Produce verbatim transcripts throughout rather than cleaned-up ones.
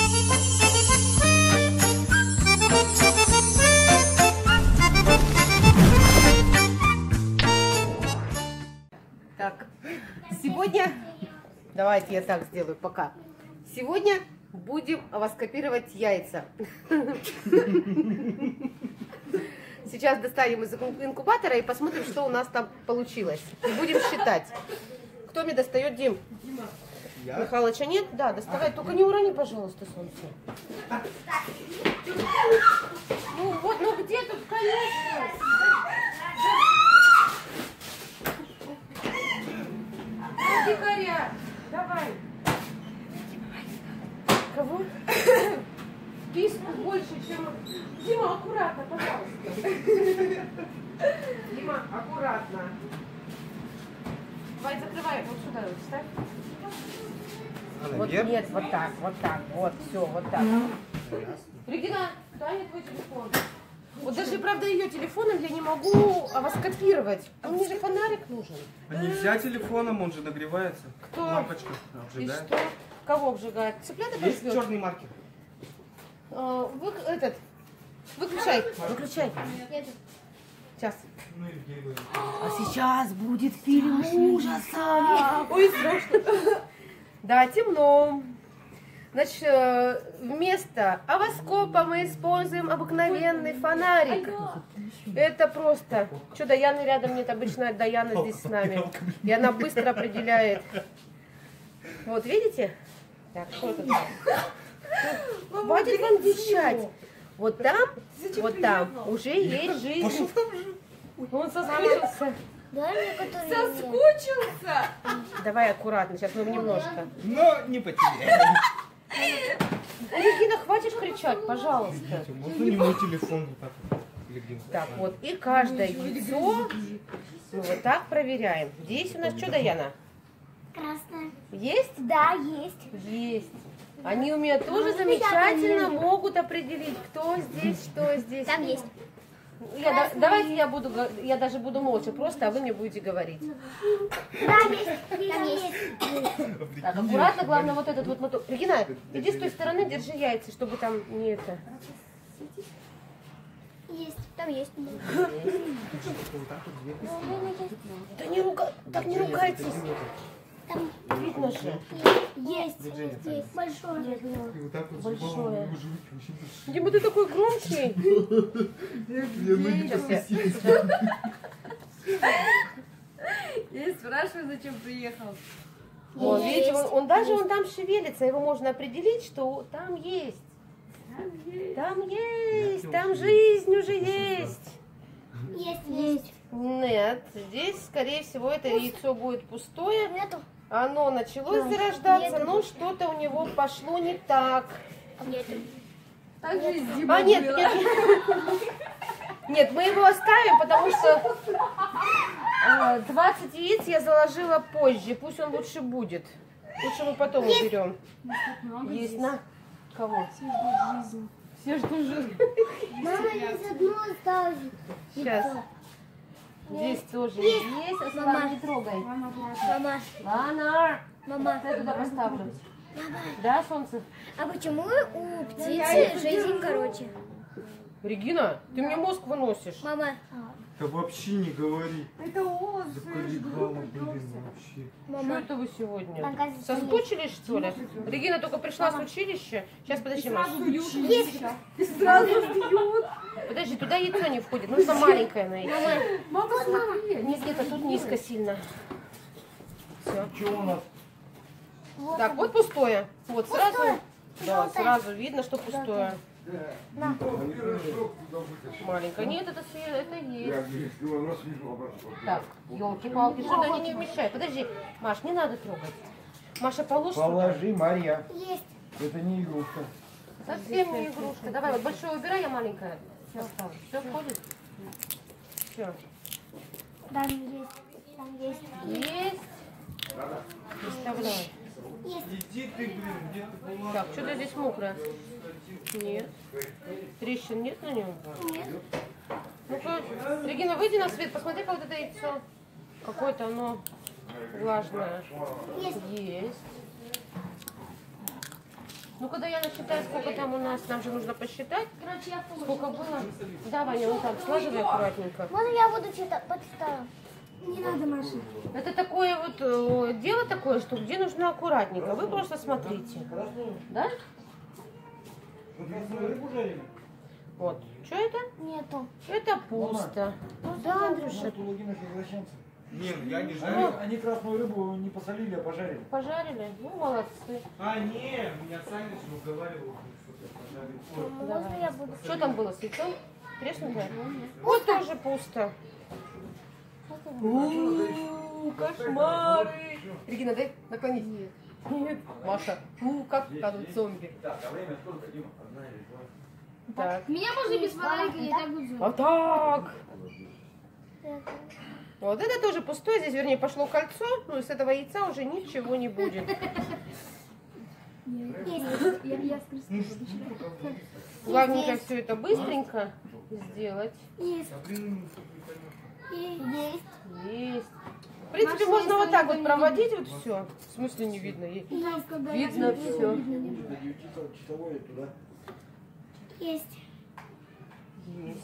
Так, сегодня, давайте я так сделаю, пока. Сегодня будем авоскопировать яйца. Сейчас достанем из инкубатора и посмотрим, что у нас там получилось. И будем считать. Кто мне достает, Дим? Я? Михалыча нет? Да, доставай. Только не урони, пожалуйста, солнце. Ну вот, ну где тут, конечно? Дикаря, давай. Кого? Писку больше, чем... Дима, аккуратно, пожалуйста. Дима, аккуратно. Давай, закрывай, вот сюда ставь. Вот нет, вот так, вот так, вот, все, вот так. Регина, дай мне твой телефон. Вот даже, правда, ее телефоном я не могу авоскопировать. А мне же фонарик нужен. А нельзя телефоном, он же нагревается. Кто? Лампочка обжигает. И что? Кого обжигает? Цыплята Есть придет? черный маркер. А, вы, этот, выключай, выключай. Сейчас. А сейчас будет фильм ужаса. Ой, страшно. Да, темно. Значит, вместо авоскопа мы используем обыкновенный фонарик. Это просто. Что, Даяны рядом нет? Обычно Даяна здесь с нами. И она быстро определяет. Вот, видите? Так, что это? Хватит вам дичать. Вот там, вот там уже есть жизнь. Он соскучился. Соскучился? Давай аккуратно, сейчас мы немножко. Но не потеряем. Регина, хватит кричать, пожалуйста. Можно не мой телефон вот так вот? Так, вот, и каждое яйцо мы вот так проверяем. Здесь у нас что, Даяна? Красная. Есть? Да, есть. Есть. Они у меня тоже замечательно могут определить, кто здесь, что здесь. Там есть. Я, да, давайте я буду, я даже буду молча просто, а вы мне будете говорить. Да, есть. Там есть. Так, аккуратно, главное вот этот вот мотор. Регина, иди с той стороны, держи яйца, чтобы там не это. Есть. Там есть. Да не руга... так не ругайтесь. Там видно же. Есть. Есть. Есть. Большое. Большое. Дима, ты такой громкий. Я спрашиваю, зачем приехал. О, видите, он, он даже он там шевелится, его можно определить, что там есть. Там есть, там жизнь уже есть. Есть. Есть. Нет, здесь, скорее всего, это яйцо будет пустое. Нету. Оно началось зарождаться, Нету. но что-то у него пошло не так. Нету. Так же и с Димой А, нет, было. нет, нет, мы его оставим, потому что э, двадцать яиц я заложила позже, пусть он лучше будет. Лучше мы потом уберем. Есть, на. Кого? Все ждут жизнь. Мама, здесь одно осталось. Сейчас. Здесь тоже есть. А Слава, не трогай. Мама. Лана, Мама. я туда поставлю. Да, солнце? А почему у птицы жизнь короче? Регина, ты мне мозг выносишь. Мама. Да вообще не говори. Это он. Да колебала, блин, вообще. Что Мама. это вы сегодня? Там, кажется, Соскучились, что ли? Регина только пришла с училища. Сейчас, подожди, Маш. Есть. И сразу бьют. Подожди, туда яйцо не входит. Нужно маленькое найти. Мама, смотри. Нет, где-то тут низко сильно. Все. Что у нас? Так, вот пустое. Вот сразу. Пустое. Да, Желтое. сразу видно, что пустое. Маленькое. Нет, это, све- это есть. Так, елки-палки, что-то они не вмещают. Подожди, Маш, не надо трогать. Маша, положь сюда. Положи, Марья. Есть. Это не игрушка. Совсем не игрушка. Давай, вот большое убирай, я маленькая. Все оставлю. Все входит? Все. Там есть. Там есть. Есть. Выставляй. Иди ты, блин, где ты была? Так, что-то здесь мокрое. Нет. Трещин нет на нем? Нет. Ну-ка, Регина, выйди на свет, посмотри, как вот это яйцо. Какое-то оно влажное. Есть. Есть. Ну, когда я насчитаю, сколько там у нас, нам же нужно посчитать, Короче, я помню. сколько было. Да, Ваня, вон там сложили аккуратненько. Можно я буду что-то подставить? Не надо, Маша. Это такое вот э, дело такое, что где нужно аккуратненько. Вы просто смотрите. Да? Вот. Что это? Нету. Это пусто. Да, Андрюша. Не, ну я не Они, жарю. они красную рыбу не посолили, а пожарили. Пожарили? Ну, молодцы. А, не, меня Саныч уговаривал, что-то пожарить. Ой, Можно я буду? Что там было с яйцом? Треснутое? Вот тоже пусто. У, кошмары. Регина, дай наклонись. Нет. Маша, у, как там зомби. Так. Меня можно без фонарика, я так буду. А так. Вот это тоже пустое. Здесь, вернее, пошло кольцо. Ну, и с этого яйца уже ничего не будет. Я, я ну что там? Главненько все это быстренько сделать. Есть. А блин, ну, Есть. Есть. В принципе, можно вот так вот проводить вот все. В смысле не видно? Есть. Видно все. Есть. Есть.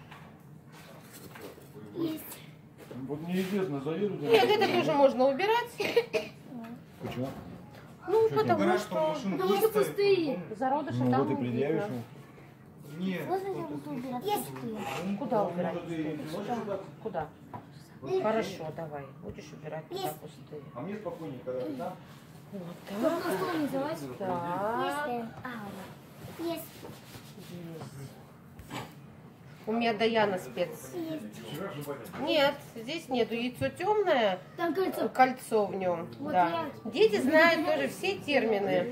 Есть. Вот неизвестно, заедут. Нет, это тоже можно убирать. Почему? Ну, потому убирать, что что машину Ну, это выставить, пустые. потом- зародыши Ну там вот и не предъявишь видно. ему. Нет. Можно я буду убирать? Есть. Куда убирать? Куда? Хорошо, давай. Будешь убирать туда Есть. пустые. А мне спокойнее, когда там. Вот Только так. на стол не залазь. Так. Есть. Есть. Есть. У меня Даяна спец. Есть. Нет, здесь нету. Яйцо темное, Там кольцо. кольцо в нем. Вот Да. Дети знают тоже все термины.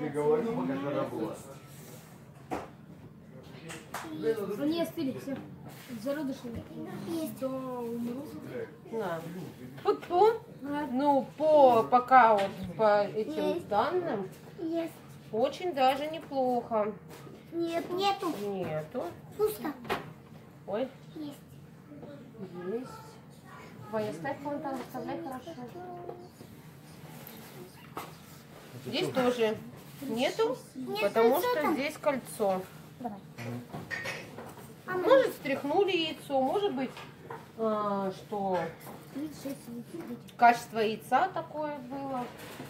Они остыли, все. Зародыши. Есть. На. Пу-пу. Ну, по пока вот по этим Есть. данным, Есть. очень даже неплохо. Нет. Нету. Нету. Пусто. Ой, Есть. есть. Ваня, ставь вон там, вставляй хорошо. Здесь тоже нету, Нет потому кольца что там. здесь кольцо. Давай. Может, стряхнули яйцо, может быть, а, что тридцать шесть, тридцать. качество яйца такое было.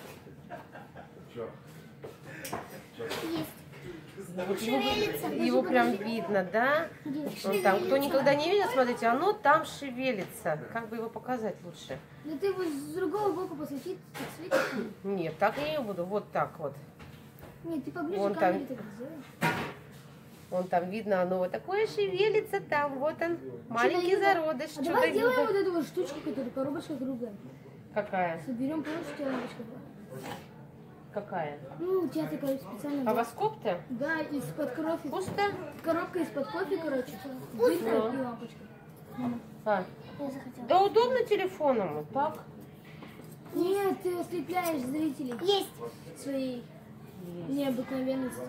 Есть. Вот его, Шевелится. его прям видно, да? Вот там, кто никогда не видел, смотрите, оно там шевелится. Как бы его показать лучше? Ну ты его с другого боку посвети, так светит. Нет, так я не буду, вот так вот. Нет, ты поближе Вон к камере там. так сделай. Вон там видно, оно вот такое шевелится там, вот он, маленький Чудо-юдо. зародыш. А давай сделаем Чудо-юдо. вот эту вот штучку, которая коробочка круглая. Какая? Соберем просто коробочка. Какая? Ну, у тебя такая специальная. Авоскоп-то? Да, из-под кофе. Пусто? Коробка из-под кофе, короче. Дырка Ну. и лампочка. А. Я захотела. Да удобно телефоном, вот так. Нет, ты ослепляешь зрителей. Есть. Своей необыкновенностью.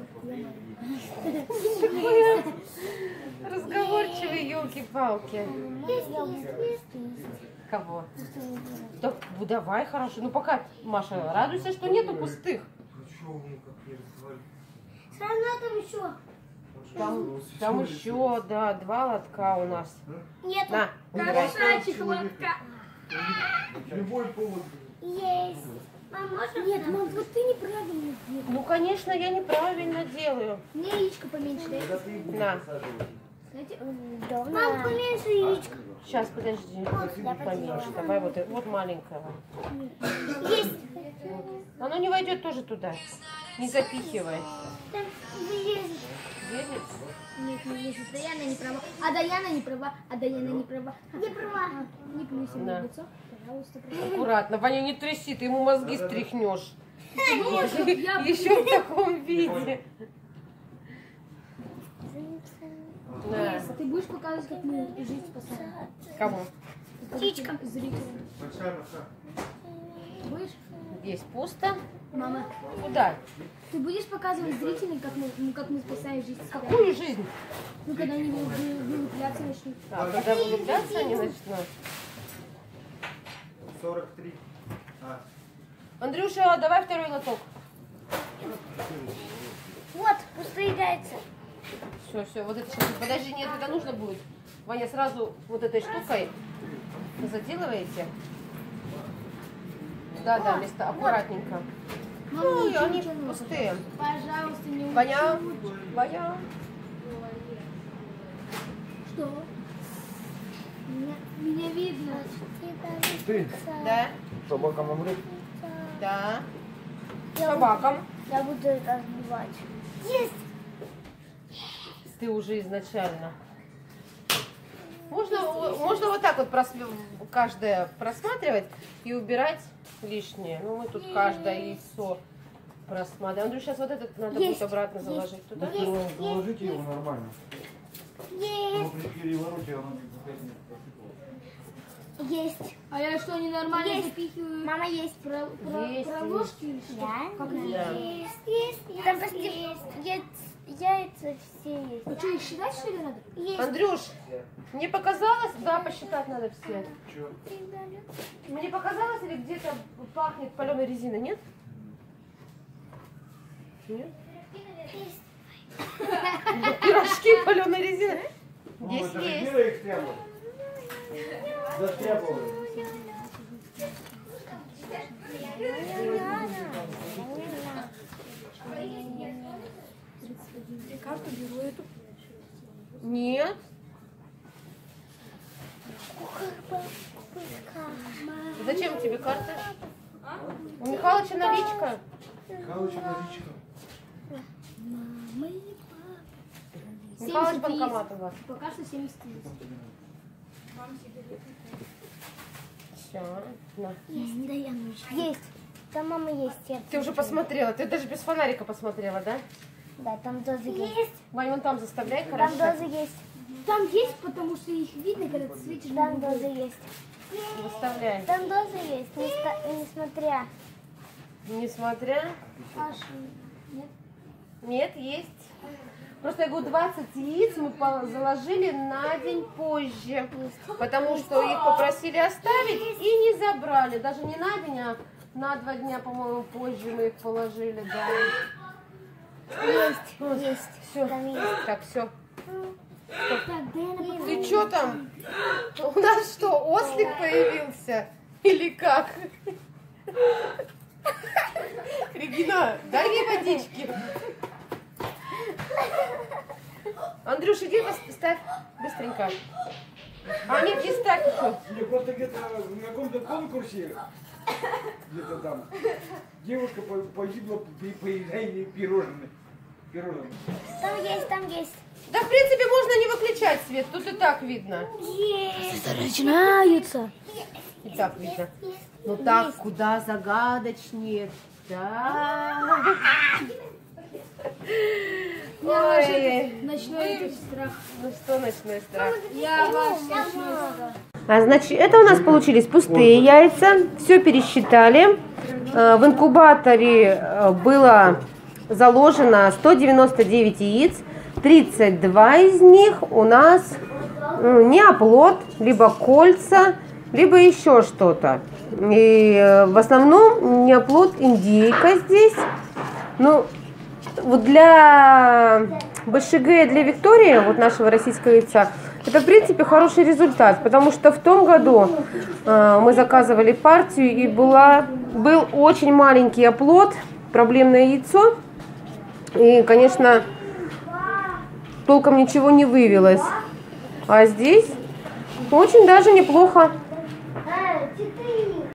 Разговорчивый, елки-палки. Есть, есть, есть. Кого? Да, ну, давай, хорошо. Ну пока, Маша, радуйся, что нету пустых. Ну чё вы как не разговариваете? Все равно там еще. Там, там еще, да, два лотка у нас. Нет. На, убирай. лотка. Любой повод. Есть. Мам, можно? Нет, мам, вот ты неправильно делаешь. Ну, конечно, я неправильно делаю. Мне яичко поменьше, дай. На, Знаете, мам, поменьше яичко. сейчас, подожди. Поменьше. Давай вот, э- вот маленького. Есть. Оно не войдет тоже туда. Не запихивай. Там влезет. Видишь? Нет, не влезет. Даяна не права. А Даяна не права. А Даяна не права. Не права. Не плюйся мне Да. в лицо. Пожалуйста, пожалуйста. Аккуратно. Ваня, не тряси, ты ему мозги стряхнешь. Я Еще в таком виде. Да. Ты будешь показывать, как мы жизнь спасаем? Кому? Птичкам. Зрителям. Большая маха. Будешь? Здесь пусто. Мама, Куда? ты будешь показывать зрителям, как мы, ну, как мы спасаем жизнь? Какую жизнь? Ну, когда они вы- вы- вылупляться начнут. А, когда вылупляться они начнут. сорок три. А, Андрюша, давай второй лоток. яйца. Все, все, вот это сейчас. Подожди, нет, это нужно будет. Ваня, сразу вот этой штукой заделываете. Да, да, место аккуратненько. Ну, и они пустые. Пожалуйста, не Ваня, Ваня. Что? Меня, меня видно. Ты Да, собакам умрет? да. Собакам. Я буду это отбивать. Есть! Ты уже изначально. Можно, можно вот так вот просм- каждое просматривать и убирать лишнее. Ну, мы тут каждое яйцо просматриваем. Андрюш, сейчас вот этот надо Есть, будет обратно есть. заложить туда. Так вы заложите его нормально. Есть! Но при перевороте оно не заходит. Есть! А я что, ненормально Есть. запихиваю? Мама, есть! Про, про, Есть, про есть. ложки или что? Да? Как это? Да. Есть, есть, там почти яйца, яйца все есть. А что, их считать, что ли, надо? Есть. Андрюш, мне показалось, да, посчитать надо все. Чё? Мне показалось, или где-то пахнет паленой резиной, нет? Нет? Пирожки паленой резины. Ну, Здесь это же есть. Мира их требует. Застряпывает. Карту беру эту. Нет. Зачем тебе карта? У Михалыча наличка. Михалыча наличка. Михалыч банкомат у вас. Пока что семьдесят яиц. Все. На. Есть, да, Яночка. Есть. Там мама есть. сердце. Ты уже посмотрела, ты даже без фонарика посмотрела, да? Да, там дозы есть. Вань, вон там заставляй, Там хорошо. дозы есть. Там есть, потому что их видно, когда ты светишь. на Там них. дозы есть. Выставляй. Там дозы есть, не ста- несмотря. Несмотря. Аж нет. Нет, есть. Просто я говорю, двадцать яиц мы по- заложили на день позже. Потому что их попросили оставить и не забрали. Даже не на день, а на два дня, по-моему, позже мы их положили. Да. Есть, есть. Все. Там есть. Так, все. Так, Дэна, Ты что там? У нас что, ослик появился? Или как? Регина, дай ей водички. Андрюш, иди пос- ставь быстренько. А нет, не ставь еще. Мне просто где-то на каком-то конкурсе, где-то там, девушка по- погибла при поедании пирожных. Пирожных. Там есть, там есть. Да, в принципе, можно не выключать свет, тут и так видно. Есть. Начинаются. И так видно. Ну так, куда загадочнее. Да. Ой. Ночной этот страх. Ну что, ночной страх? Я ваш ночной страх. А, значит, это у нас получились пустые яйца. Все пересчитали. Э, В инкубаторе э, было заложено сто девяносто девять яиц. тридцать два из них у нас э, не оплод, либо кольца, либо еще что-то. И э, в основном не оплод, индейка здесь. Ну, вот для БШГ, для Виктории, вот нашего российского яйца, это, в принципе, хороший результат, потому что в том году э, мы заказывали партию, и была, был очень маленький оплод, проблемное яйцо, и, конечно, толком ничего не вывелось. А здесь очень даже неплохо. Четыре.